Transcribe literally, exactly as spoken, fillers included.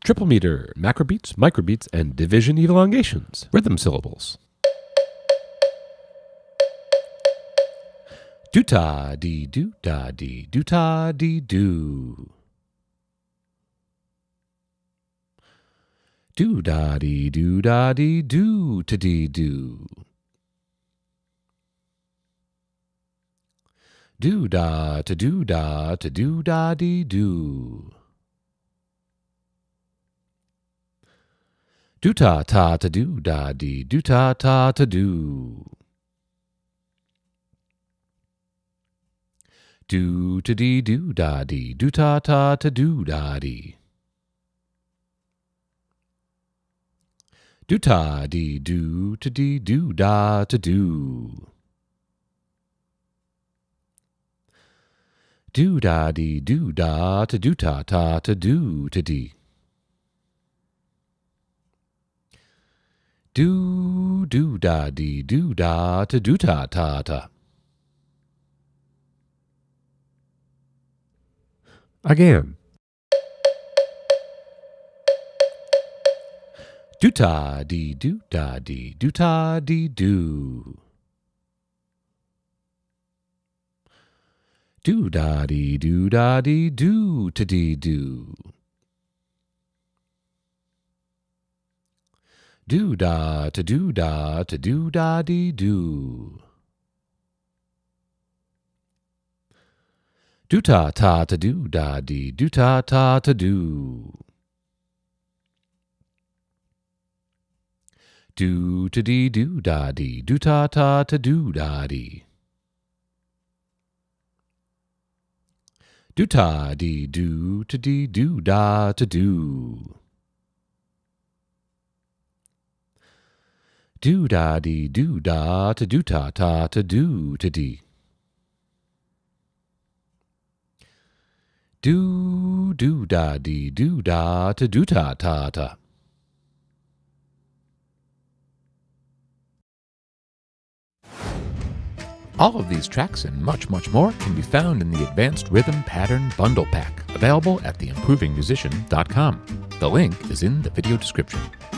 triple meter, macrobeats, microbeats, and division elongations. Rhythm syllables. Do ta dee do da dee do ta dee do. Do da dee do da dee do ta dee do. Do da to do da to do da dee do. Do ta ta to do da dee do ta ta to do. Do to dee do da dee do ta ta to do da dee. Do ta dee do to dee do da to do. Do da dee do da to do ta ta to do to dee. Do do da dee do da to do ta ta ta. Again. Do ta dee do da dee do ta dee do. Do da dee do da dee do to dee do. Do da to do da to do da dee do. Do ta ta to do da dee do ta ta to do. Do to dee do da dee do ta ta to do da dee. Do ta dee do to dee do da to do. Do da dee do da to do ta ta to do to dee. Do do da dee do da to do ta ta ta. All of these tracks and much, much more can be found in the Advanced Rhythm Pattern Bundle Pack, available at the improving musician dot com. The link is in the video description.